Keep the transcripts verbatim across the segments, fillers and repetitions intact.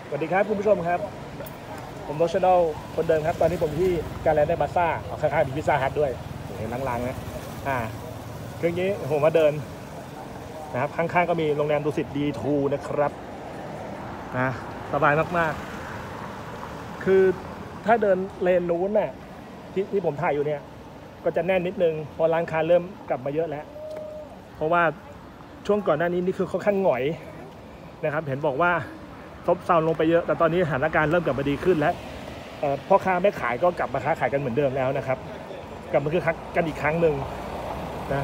สวัสดีครับคุณผู้ชมครับผมโรชแนลคนเดิมครับตอนนี้ผมที่การแลนด์ได้บาซ่าเอาข้างๆมีพิซซ่าฮัทด้วยเห็นลังๆนะอ่าเรื่องนี้ผมมาเดินนะครับข้างๆก็มีโรงแรมดุสิต ดี ทู นะครับนะสบายมากๆคือถ้าเดินเลนนู้นน่ะที่ที่ผมถ่ายอยู่เนี่ยก็จะแน่นนิดนึงพอร้านค้าเริ่มกลับมาเยอะแล้วเพราะว่าช่วงก่อนหน้านี้นี่คือค่อนข้างหงอยนะครับเห็นบอกว่าซบเซาลงไปเยอะแต่ตอนนี้สถานการณ์เริ่มกลับมาดีขึ้นแล้วพ่อค้าแม่ขายก็กลับมาค้าขายกันเหมือนเดิมแล้วนะครับกลับมาคือคักกันอีกครั้งหนึ่งนะ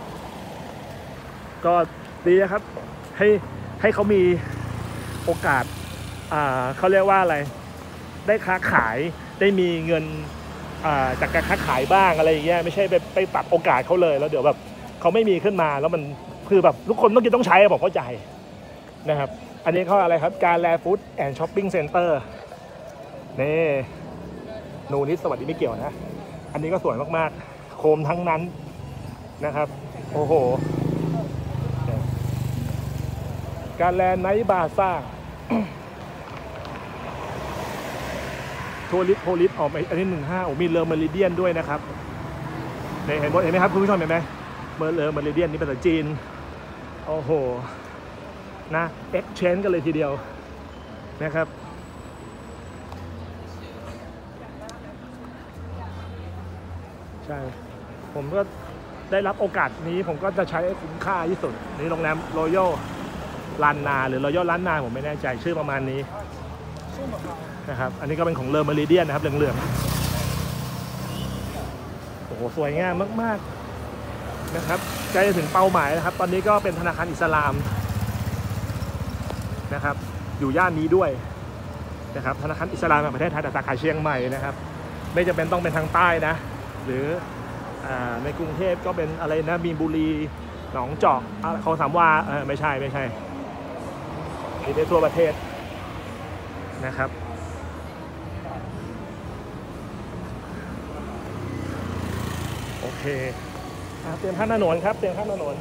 ก็ดีนะครับให้ให้เขามีโอกาสอ่าเขาเรียกว่าอะไรได้ค้าขายได้มีเงินอ่าจากการค้าขายบ้างอะไรอย่างเงี้ยไม่ใช่ไปไปตัดโอกาสเขาเลยแล้วเดี๋ยวแบบเขาไม่มีขึ้นมาแล้วมันคือแบบทุกคนต้องกินต้องใช้ผมเข้าใจนะครับอันนี้เขาอะไรครับการแลฟู้ดแอนด์ช้อปปิ้งเซ็นเตอร์นี่หนูนิดสวัสดีไม่เกี่ยวนะอันนี้ก็สวยมากๆโคมทั้งนั้นนะครับโอ้โหการแลนด์ไนท์บาซ่าทัวริสโพลิสออกอันนี้หนึ่งห้าโอ้มีเลอเมริเดียนด้วยนะครับเห็นเห็นไหมครับคุณผู้ชมเห็นไหมเมอร์เลอเมริเดียนนี่เป็นภาษาจีนโอ้โหนะ exchange กันเลยทีเดียวนะครับใช่ผมก็ได้รับโอกาสนี้ผมก็จะใช้คุ้มค่าที่สุดนี่โรงแรมรอยัลลานนาหรือรอยัลล้านนาผมไม่แน่ใจชื่อประมาณนี้นะครับอันนี้ก็เป็นของเลอเมริเดียนนะครับเหลืองๆโอ้โหสวยงามมากๆนะครับใกล้จะถึงเป้าหมายนะครับตอนนี้ก็เป็นธนาคารอิสลามนะครับอยู่ย่านนี้ด้วยนะครับธนาคารอิสลามแห่งประเทศไทยแต่สาขาเชียงใหม่นะครับไม่จำเป็นต้องเป็นทางใต้นะหรือในกรุงเทพก็เป็นอะไรนะมีนบุรีหนองจอกเขาสามว่าเออไม่ใช่ไม่ใช่มีได้ทั่วประเทศนะครับโอเคเตรียมข้ามถนนครับเตรียมข้ามถนน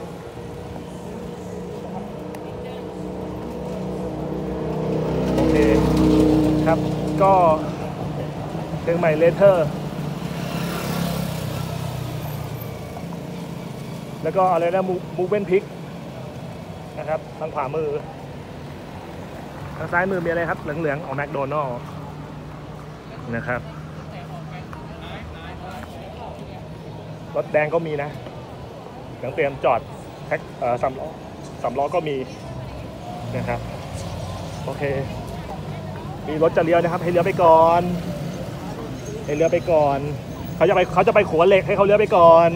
โอเคครับก็เชียงใหม่เลเทอร์แล้วก็อะไรนะมูฟเว่นพิกนะครับทางขวามือทางซ้ายมือมีอะไรครับเหลืองๆของแมคโดนัลล์นะครับรถแดงก็มีนะยังเตรียมจอดแท็กเอ่อสามล้อสามล้อก็มีนะครับโอเคมีรถจะเลี้ยวนะครับให้เลี้ยวไปก่อนให้เลี้ยวไปก่อนเขาจะไปเขาจะไปขัวเหล็กให้เขาเลี้ยวไปก่อน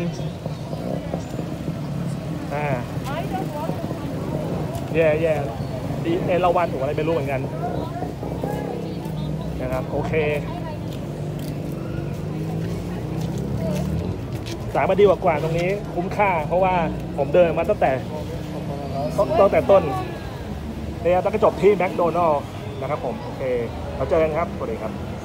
อ่าแย่แย่ดีเอราวัณถูกอะไรไม่รู้เหมือนกันนะครับโอเคสายมาดีกว่ากว่าตรงนี้คุ้มค่าเพราะว่าผมเดินมาตั้งแต่ตั้งแต่ต้นเนี่ยตั้งแต่จบที่แมคโดนัลล์นะครับผมโอเคเราเจอกันครับสวัสดีครับ